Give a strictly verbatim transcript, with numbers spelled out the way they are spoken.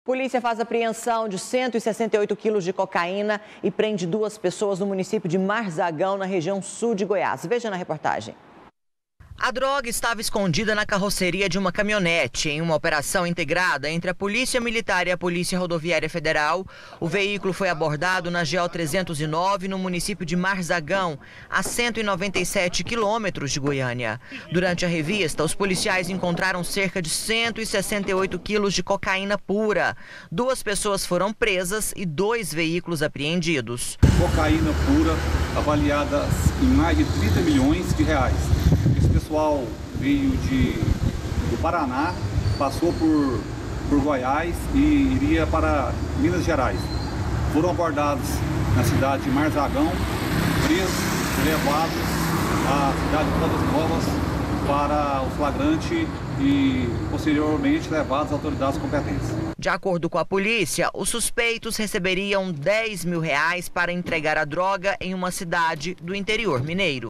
Polícia faz apreensão de cento e sessenta e oito quilos de cocaína e prende duas pessoas no município de Marzagão, na região sul de Goiás. Veja na reportagem. A droga estava escondida na carroceria de uma caminhonete. Em uma operação integrada entre a Polícia Militar e a Polícia Rodoviária Federal, o veículo foi abordado na G O trezentos e nove, no município de Marzagão, a cento e noventa e sete quilômetros de Goiânia. Durante a revista, os policiais encontraram cerca de cento e sessenta e oito quilos de cocaína pura. Duas pessoas foram presas e dois veículos apreendidos. Cocaína pura avaliada em mais de trinta milhões de reais. O pessoal veio de, do Paraná, passou por, por Goiás e iria para Minas Gerais. Foram abordados na cidade de Marzagão, presos e levados à cidade de Caldas Novas para o flagrante e posteriormente levados às autoridades competentes. De acordo com a polícia, os suspeitos receberiam dez mil reais para entregar a droga em uma cidade do interior mineiro.